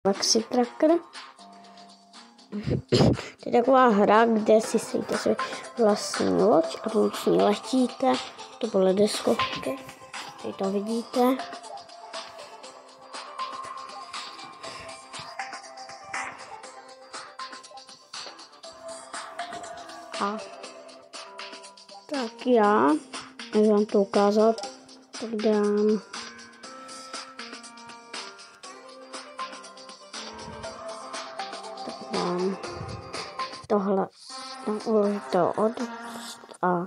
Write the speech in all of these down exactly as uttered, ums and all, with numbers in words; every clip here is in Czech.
Galaxy Tracker. To je taková hra, kde si sejte si vlastní loď a pomocí ní letíte. To byly deskovky. Tady to vidíte. A tak já, až vám to ukázat, tak dám tak dám tohle, dám uložit to od a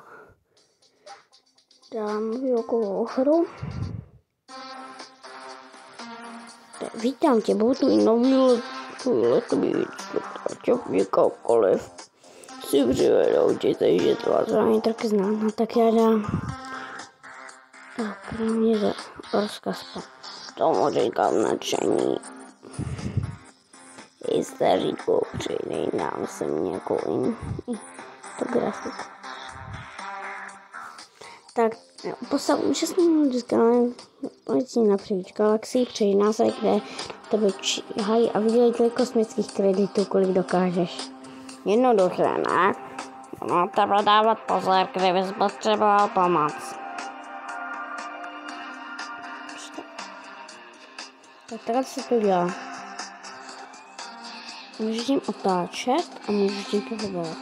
dám výukovou hru. Vítám tě, budu tvůj nový letový instruktor, kamkoliv si přivedou ti, takže to vás ani taky znám. No tak já dám kromě za rozkaz tomu říkám nadšení. Jste říkou, přijde, dám sem nějakou in, in, to grafiku. Tak, postavu účastný diskanální napříč galaxii, přeji nás, kde tebe číhají a vydělej kosmických kreditů, kolik dokážeš. Jednoduché, ne? Na tebe dávat pozor, kdybys potřeboval pomoc. Tak takhle se to dělá. Můžeš tím otáčet a můžeš tím pohybovat.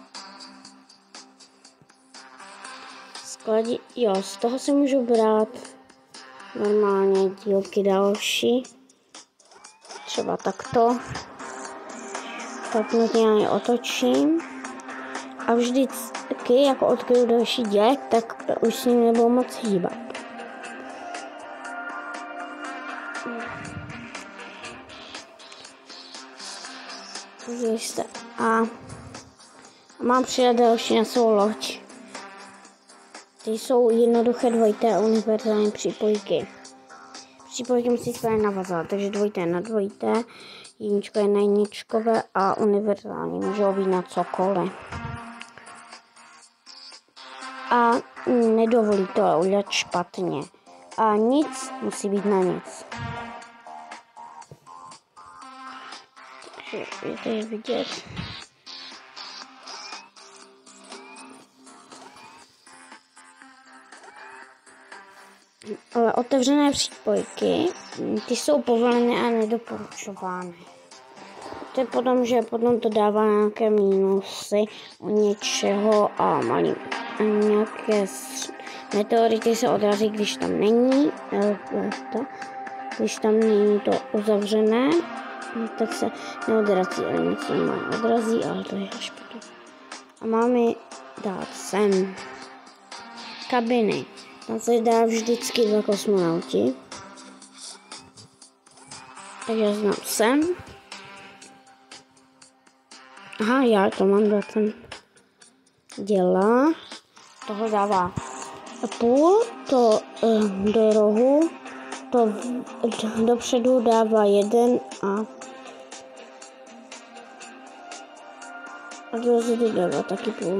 Skladí, jo, z toho si můžu brát normálně dílky další. Třeba takto. Tak já otočím. A vždycky, jako odkryju další děk, tak už s ním nebudu moc hýbat. A mám přidat další na svou loď. Ty jsou jednoduché dvojité univerzální přípojky. Přípojky musí správně navazovat, takže dvojité na dvojité, jedničko je na jedničkové a univerzální můžou být na cokoliv. A nedovolí to udělat špatně. A nic musí být na nic. Takže je to je vidět. Ale otevřené přípojky, ty jsou povolené a nedoporučovány. To je potom, že potom to dává nějaké mínusy u něčeho a malý a nějaké meteority se odrazí, když tam není to, když tam není to uzavřené, tak se neodrazí, ale nic normálně odrazí, ale to je až potom. A máme dát sem kabiny. Tam se dá vždycky dva kosmonauti. Takže já znám sem. Aha, já to mám dát sem. Dělá. Toho dává půl, to uh, do rohu, to v, dopředu dává jeden a a dozadu dává taky půl.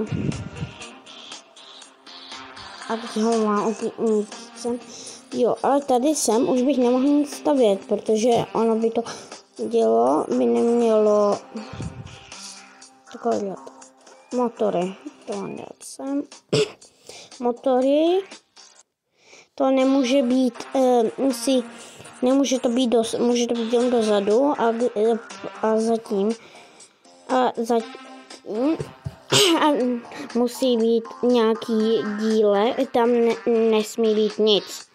A teď ho má opět sem. Jo, ale tady sem už bych nemohl nic stavět, protože ono by to dělo, by nemělo takové dělat. Motory, to mám dělat sem. Motory, to nemůže být, e, musí, nemůže to být, dos, může to být jen dozadu a, a zatím. A zatím. A musí být nějaký díle, tam ne, nesmí být nic.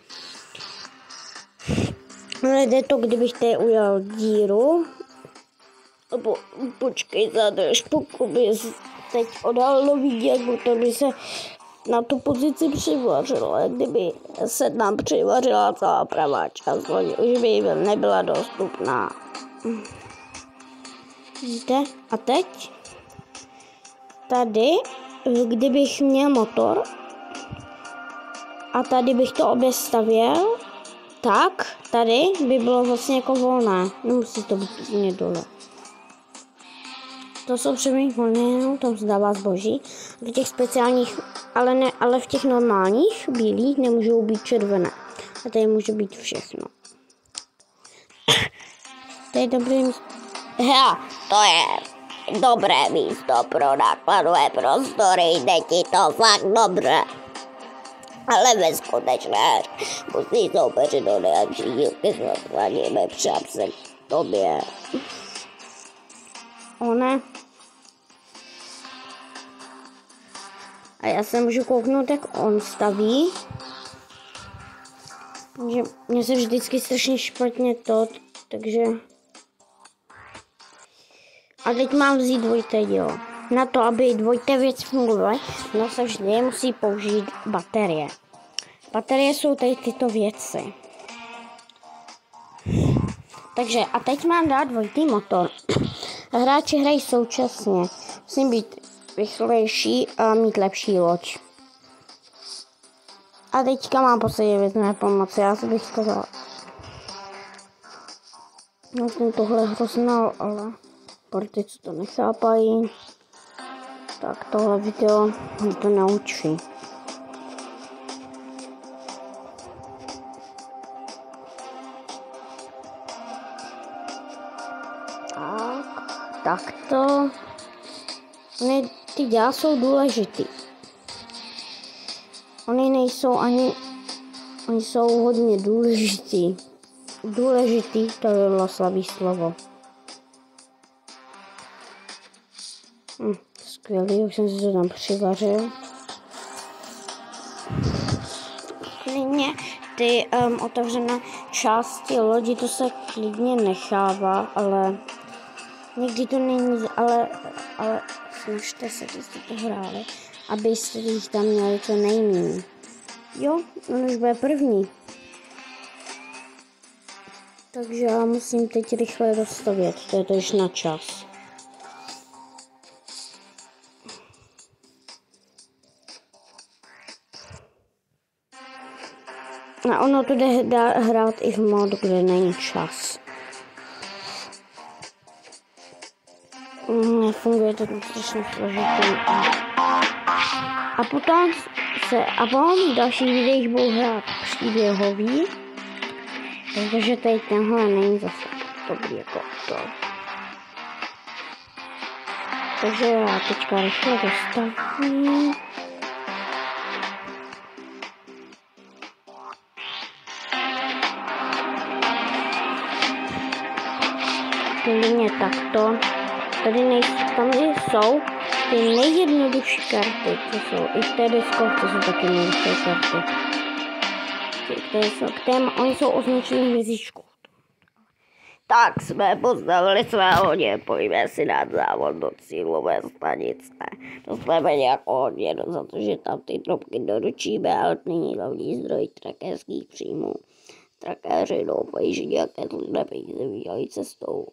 Ale jde to, kdybych tady udělal díru. Po, počkej, zadrž, pokud bys teď odal nový děk, to by se na tu pozici přivařilo. Kdyby se tam přivařila celá pravá část, už by nebyla dostupná. Vidíte? A teď? Tady, kdybych měl motor a tady bych to obě stavěl, tak tady by bylo vlastně jako volné. Nemusí to být úplně dole. To jsou přemýšlení volné, tam se dává zboží. Do těch speciálních, ale, ne, ale v těch normálních bílých nemůžou být červené. A tady může být všechno. To je dobré místo. Já, to je dobré místo pro nákladové prostory, jde ti to fakt dobře. Ale ve skutečné musí soupeřit do nejlepší dílky s vlastními přápsy k tobě. One. A já se můžu kouknout, jak on staví. Že mě se vždycky strašně špatně to, takže... A teď mám vzít dvojité dílo. Na to, aby dvojité věci fungovaly, no se vždy musí použít baterie. Baterie jsou tady tyto věci. Takže a teď mám dát dvojitý motor. Hráči hrají současně. Musím být rychlejší a mít lepší loď. A teďka mám poslední věc mé pomoci. Já si bych сказала. No jsem tohle hroznal, ale pro ty, co to nechápají, tak tohle video mě to naučí. Tak, takto. Ony, ty děla jsou důležitý. Oni nejsou ani, oni jsou hodně důležitý. Důležitý, to by bylo slabý slovo. Hm, skvělý, už jsem si to tam přivařil. Klidně ty um, otevřené části lodi, to se klidně nechává, ale někdy to není, ale, ale snažte se, když jste to hráli, abyste jich tam měli co nejméně. Jo, on už bude první. Takže já musím teď rychle dostavět, to je to již na čas. A ono to jde hrát i v modu, kde není čas. Nefunguje to strašně složitý. A potom se, a potom v dalších videích budu hrát příběhový, protože tady tenhle není zase dobrý jako to. Takže já teďka rychle dostavím. Klidně takto. Tady nejsou, tam jsou ty nejjednodušší karty, co jsou i v té deskovce jsou taky nejjednodušší karty. Které jsou, které, oni jsou označeny hvězdičkou. Tak jsme postavili své hodě, pojďme si dát závod do cílové stanice. Dostaneme nějakou hodně, za to, že tam ty trubky doručíme, ale nyní hlavní zdroj trakerských příjmů. Trakéři doufají, že nějaké služné peníze vydělají cestou.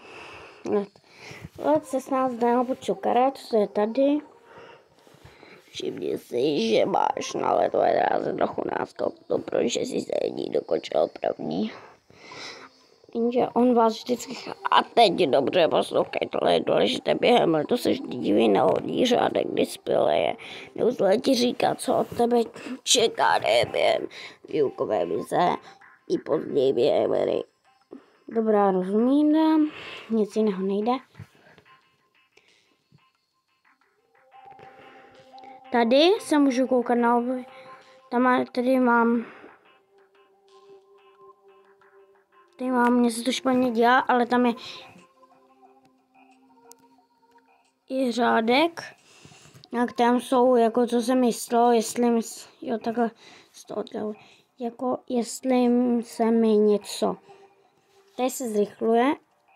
Let šestnáctého počtu karet, co je tady. Všimni si, že máš na letové dráze trochu náskok, to protože si se jedí dokončil první. Jenže on vás vždycky... A teď dobře poslouchej, tohle je důležité během letu se vždy diví na hodný řádek displeje. Neustále ti říká, co od tebe čeká během výukové vize i později během hry. Dobrá, rozumím, nic jiného nejde. Tady se můžu koukat na obě. Tam tady mám... Tady mám, mně se to špatně dělá, ale tam je... Je řádek, na kterém jsou, jako co jsem myslel, jestli mi... Jo, takhle z toho dělám. Jako jestli se mi něco... Tady se zrychluje.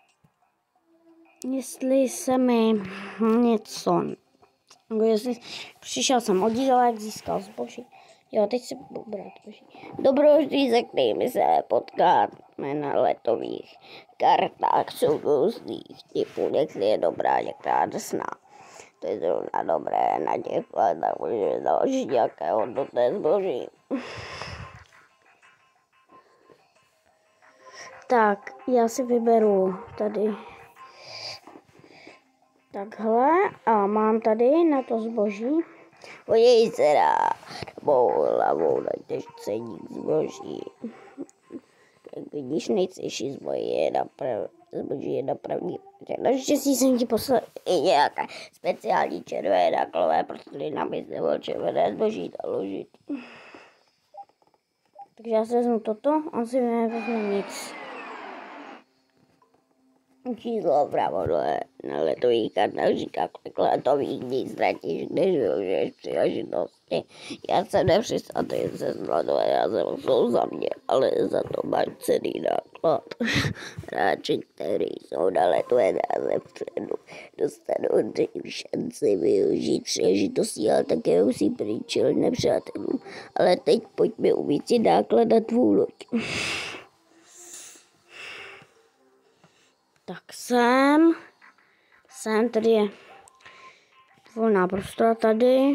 Jestli se mi něco... Jestli přišel jsem od dílek, získal zboží. Jo, teď si budu brát zboží. Dobrodružství, se kterými se potkáme na letových kartách, jsou různých typů. Někdy je dobrá, některá drsná. To je zrovna dobré na těch letech, můžeme založit nějaké hodnotné zboží. Tak, já si vyberu tady takhle a mám tady na to zboží. Podívej se na mou hlavou, najdeš ceník zboží. Jak vidíš, nejcennější zboží je na, prv, zboží je napravdí. Naštěstí jsem ti poslal i nějaké speciální červené náklové prostředky, abys nemohl červené zboží naložit. Takže já si vezmu toto, on si nevezme nic. Číslo vpravo dole na letových kartách říká, kolik letových dní ztratíš, když využiješ příležitosti. Já jsem nepřistatý se zladové, já jsem jsou za mě, ale za to máš cený náklad. Hráči, kteří jsou na letové dráze vpředu, dostanou dřív šanci využít příležitosti, ale také musí příčil nepřátelům. Ale teď pojďme umístit náklad na tvou loď. Tak sem, sem tady je volná prostora tady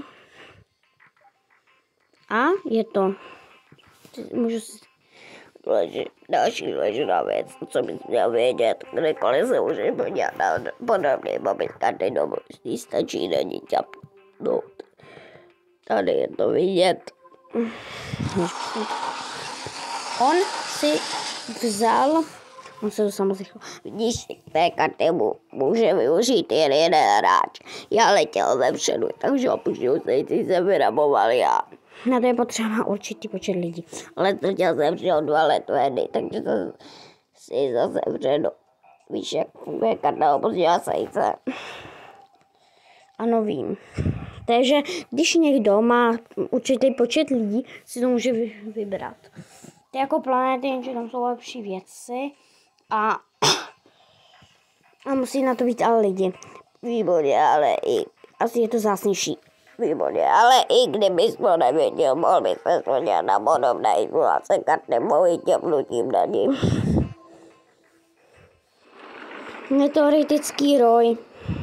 a je to, můžu si důležit, další důležitá věc, co bys měl vědět, kdykoliv se můžeš podívat na podobný mobil karty dobrosti, stačí na ní ťapnout. Tady je to vidět. On si vzal, on se to samozřejmě, vidíš, té karty mu může využít jen jeden hráč. Já letěl vepředu, takže opuštěl se, jsem vyraboval já. Na to je potřeba určitý počet lidí. Ale to chtěl jsem přijel dva letové dny, takže to si zase vředu. Víš, jak funguje karta opustila sejce. Ano, vím. Takže když někdo má určitý počet lidí, si to může vybrat. To je jako planety, jenže tam jsou lepší věci a, a musí na to být ale lidi. Výborně, ale i asi je to zásnější. Výborně, ale i kdybys to nevěděl, mohl bys se podívat na podobné informace karty mojí těpnutím na ní. Meteoritický roj.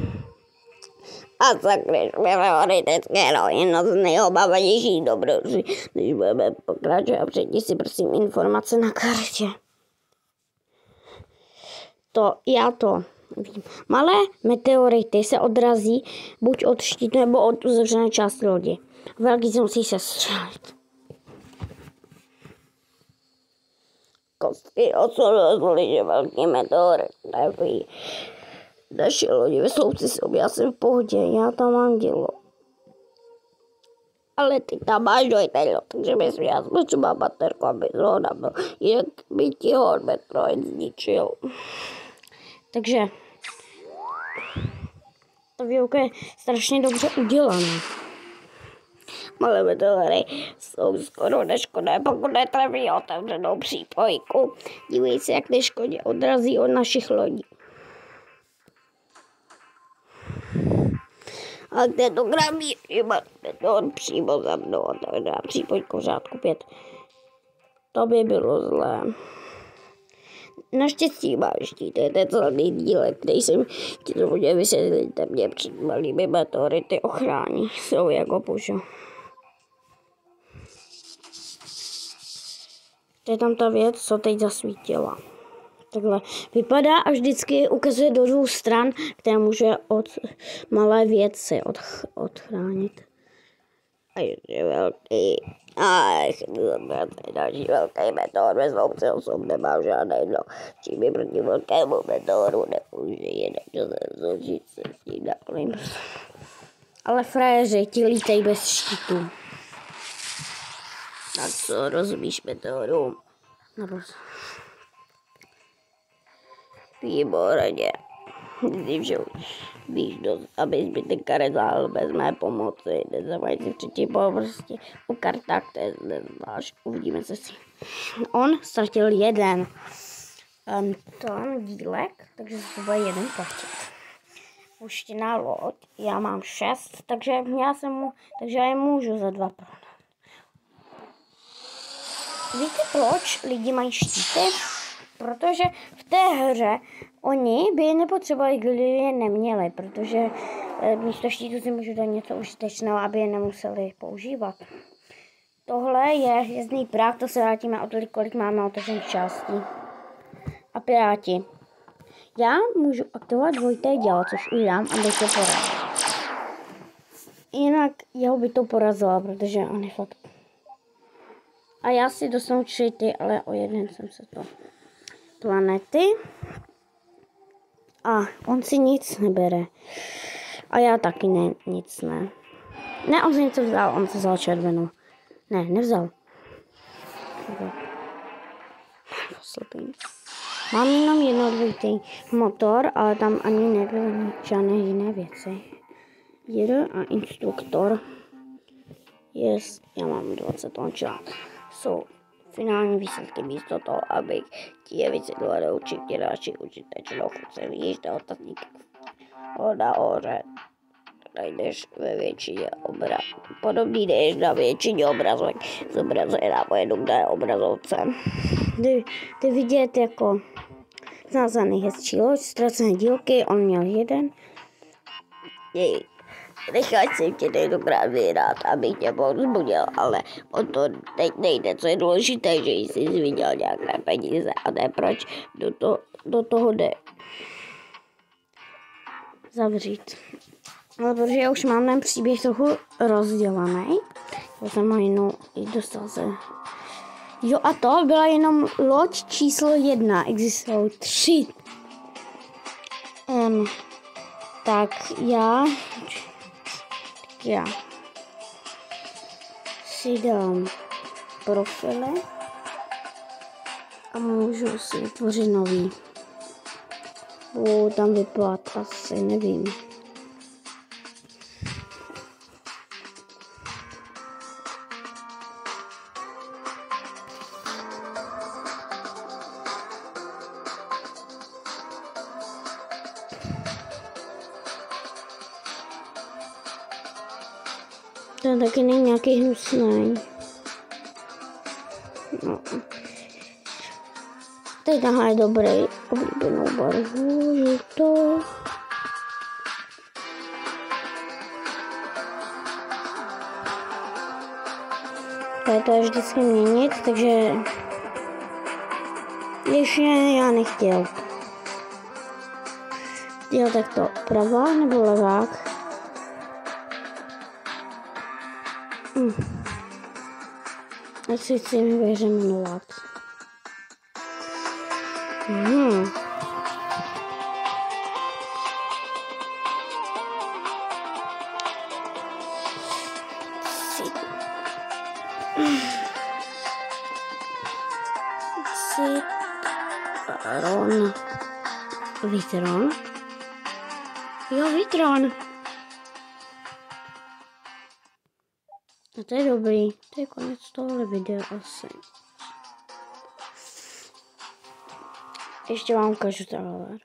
A sakryš, meteoritické roj, jedno z nejobávanějších dobrodružství. Když budeme pokračovat, přijdi si prosím informace na kartě. To, já to vím. Malé meteority se odrazí buď od štítu nebo od uzavřené části lodi. Velký se musí sestřelit. Kostky odsouhlasily, že velký meteorit neví. Naše lodi ve sloupci jsou, já jsem v pohodě, já tam mám dělo. Ale ty tam máš dojtelo, takže bys měl aspoň třeba baterku, aby ho nabil, jinak by ti ho meteorit zničil. Takže ta výuka je strašně dobře udělaná. Malé meteory jsou skoro neškodné, pokud netrefí otevřenou přípojku. Dívej se, jak neškodně odrazí od našich lodí. A tentokrát má meteor přímo za mnou, otevřená přípojku v řádku pět. To by bylo zlé. Naštěstí máš štít, to je ten celý dílek, který jsem ti to bude vysvětlit, mě před malými meteority ochrání, jsou jako pušo. To je tam ta věc, co teď zasvítila. Takhle vypadá a vždycky ukazuje do dvou stran, které může od malé věci od, odchránit. A je velký. Ach, to je další velký meteor, ve sloupci osm nemám žádný, no. Čím je proti velkému meteoru nemůže jinak, že se zložit se s tím naplným. Ale frajeři, ti lítají bez štítu. Tak co, rozumíš meteorům? Naprosto. Výborně. Když víš dost, aby zbytek karet záhl bez mé pomoci. Nezavají si třetí povrstě. U kartách to je zvlášť. Uvidíme se si. On ztratil jeden um, ten dílek, takže se to bude jeden platit. Puštěná loď. Já mám šest, takže já jsem mu, takže já je můžu za dva prodat. Víte proč lidi mají štíty? Protože v té hře oni by je nepotřebovali, kdyby je neměli, protože místo štítu si můžu dát něco užitečného, aby je nemuseli používat. Tohle je hvězdný prach, to se vrátíme o tolik, kolik máme otevřených částí. A piráti. Já můžu aktivovat dvojité dělo, což udělám, aby to porazil. Jinak jeho by to porazilo, protože on je fakt. A já si dostanu tři ty, ale o jeden jsem se to. Planety. A on si nic nebere. A já taky ne, nic ne. Ne, on si něco vzal, on si vzal červenou. Ne, nevzal. Mám jenom jednodvojitý motor, ale tam ani nebyly žádné jiné věci. Jede a instruktor. Yes, já mám dvacet ončák. Jsou finální výsledky místo toho, abych ti vysvětlil určitě další užitečnou funkci. Víš, to ostatní nahoře najdeš ve většině obrazů. Podobný než na většině obrazovek zobrazuje na jednotné obrazovce. Jde, jde vidět jako znázaný hezčí loď, ztracené dílky, on měl jeden. Jej. Necháš jsem tě tentokrát vyhrát, abych tě povzbudil, ale o to teď nejde. Co je důležité, že jsi viděl nějaké peníze a ne proč do, to, do toho jde zavřít. Ale protože já už mám ten příběh trochu rozdělaný, já jsem ho jenom dostal se. Jo a to byla jenom loď číslo jedna, existují tři. Um, tak já... Já si dám profily a můžu si vytvořit nový. Budu tam vyplat, asi nevím. To taky není nějaký hnusný. No. Teď tahle je dobrý, oblíbenou barvu, je to... To to je vždycky měnit, takže... Ještě já nechtěl. Jo, tak to pravá nebo levák? Hm. Ať si si vyběře jmenovat. Hmm. Citron. Vitron. Jo, Vitron. A to je dobrý. To je konec tohle videa asi. Ještě vám ukážu tohle.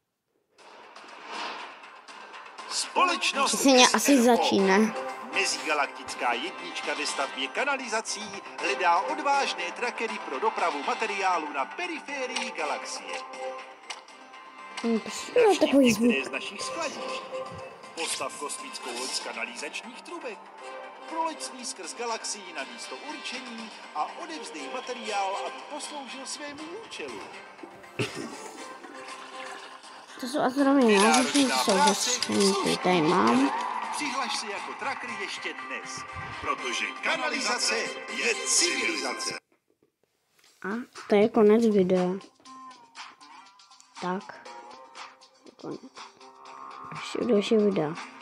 Společnost se mě asi začíná. Mezigalaktická jednička ve stavbě kanalizací hledá odvážné trackery pro dopravu materiálu na periférii galaxie. No, takový zvuk. Některé z našich skladišť. Postav kosmickou loď z kanalizačních trubek. Proleď s ní skrz galaxii na místo určení a odevzdej materiál, aby posloužil svému účelu. To jsou astronomie název, jsou zastření, ty tady mám. Přihlaš se jako tracker ještě dnes, protože kanalizace je civilizace. A to je konec videa. Tak. Konec. Ještě další videa.